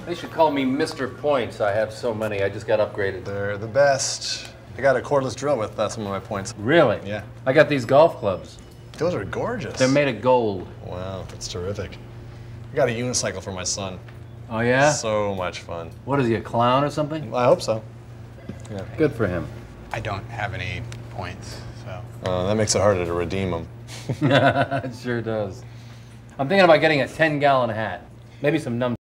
They should call me Mr. Points. I have so many. I just got upgraded. They're the best. I got a cordless drill with some of my points. Really? Yeah. I got these golf clubs. Those are gorgeous. They're made of gold. Wow, that's terrific. I got a unicycle for my son. Oh, yeah? So much fun. What is he, a clown or something? I hope so. Yeah. Good for him. I don't have any points, so. That makes it harder to redeem them. It sure does. I'm thinking about getting a 10-gallon hat. Maybe some